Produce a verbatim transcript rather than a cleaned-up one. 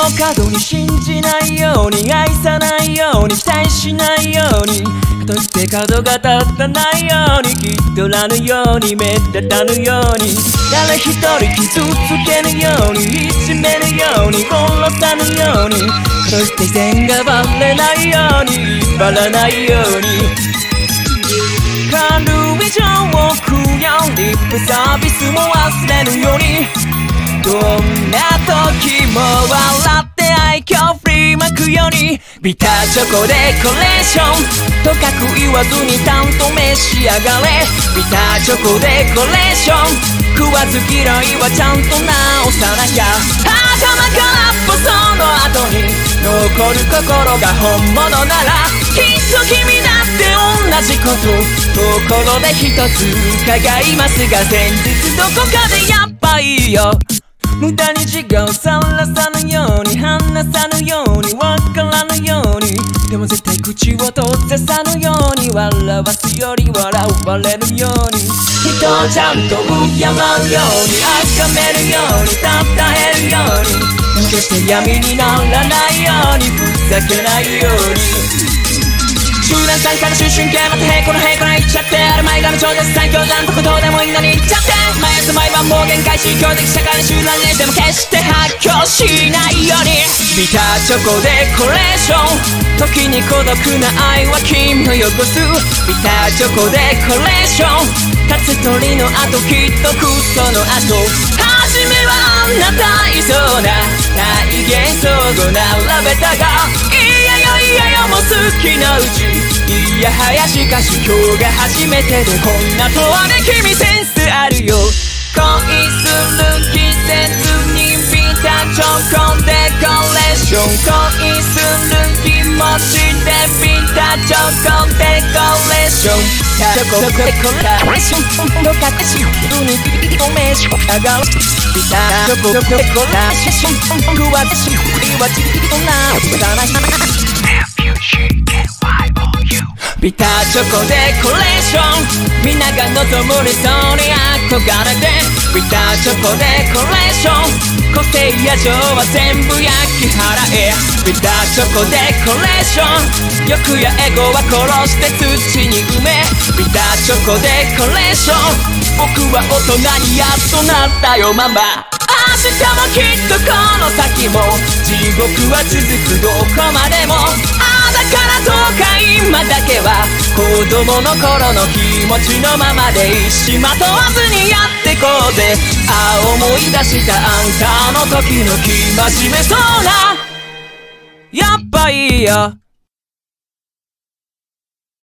過度に信じないように、愛さないように、期待しないように、かといって角が立たないように、気取らぬように、目立たぬように、誰一人傷つけぬように、いじめぬように、殺さぬように、かといって線がバレないように、バラないように、軽いジョークやリップサービスも忘れぬように、どんな時も笑って愛嬌振りまくように、ビターチョコデコレーションとかく言わずにちゃんと召し上がれ。ビターチョコデコレーション、食わず嫌いはちゃんと直さなきゃ。頭からっぽその後に残る心が本物なら、きっと君だって同じこと心で一つ伺いますが、先日どこかでやっぱいいよ、無駄に時間をさらさぬように、話さぬように、わからぬように、でも絶対口を閉ざさぬように、笑わすより笑われるように、人をちゃんと敬うように、崇めるように、たたえるように、決して闇にならないように、ふざけないように、集団参加の終春系、またへこのへこの言っちゃって、ある前がの超絶最強なんてことでもいいのに言っちゃって、毎朝毎晩もう限界、宗教的社会の集団にしても決して発狂しないように、ビターチョコデコレーション、時に孤独な愛は君を汚す。ビターチョコデコレーション、立つ鳥の後きっとクソの後、初めはあんな大層な大幻想を並べたが、いやよいやよもう好きなうち、いやはやしかし今日が初めてで、こんなとはね君センスあるよ。恋する季節にビターチョコデコレーション、恋する気持ちでビターチョコデコレーション、チョコデコレーションとかし海に止めし上がる、ビターチョコデコレーション、食わしはちぎとならない、ビターチョコデコレーション、みんなが望む理想に憧れて、ビターチョコデコレーション、個性や情は全部焼き払え。ビターチョコデコレーション、欲やエゴは殺して土に埋め。ビターチョコデコレーション、僕は大人にやっとなったよママ。明日もきっとこの先も地獄は続く、どこまでも。あだからどうか今だけは子供の頃の気持ちのままで石まとわずにやってこうぜ。ああ思い出したあんたの時の生真面目そうな、やっぱいいよ。